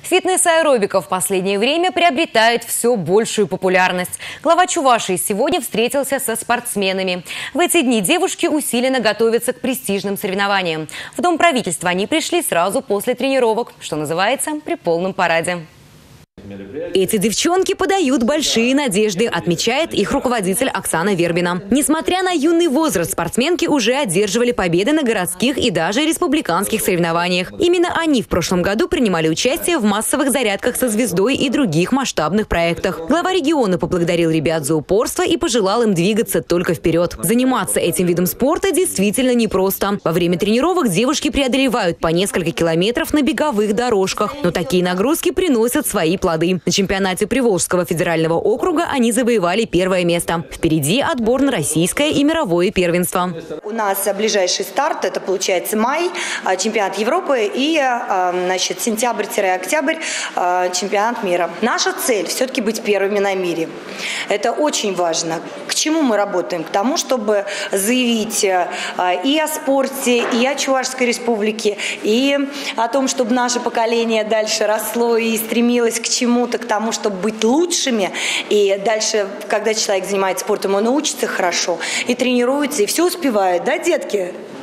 Фитнес-аэробика в последнее время приобретает все большую популярность. Глава Чувашии сегодня встретился со спортсменами. В эти дни девушки усиленно готовятся к престижным соревнованиям. В Дом правительства они пришли сразу после тренировок, что называется, при полном параде. Эти девчонки подают большие надежды, отмечает их руководитель Оксана Вербина. Несмотря на юный возраст, спортсменки уже одерживали победы на городских и даже республиканских соревнованиях. Именно они в прошлом году принимали участие в массовых зарядках со звездой и других масштабных проектах. Глава региона поблагодарил ребят за упорство и пожелал им двигаться только вперед. Заниматься этим видом спорта действительно непросто. Во время тренировок девушки преодолевают по несколько километров на беговых дорожках. Но такие нагрузки приносят свои плоды. На чемпионате Приволжского федерального округа они завоевали первое место. Впереди отбор на российское и мировое первенство. У нас ближайший старт, это получается май, чемпионат Европы и сентябрь-октябрь, чемпионат мира. Наша цель все-таки быть первыми на мире. Это очень важно. К чему мы работаем? К тому, чтобы заявить и о спорте, и о Чувашской республике, и о том, чтобы наше поколение дальше росло и стремилось к чему-то, к тому, чтобы быть лучшими. И дальше, когда человек занимается спортом, он учится хорошо и тренируется, и все успевает, да, детки?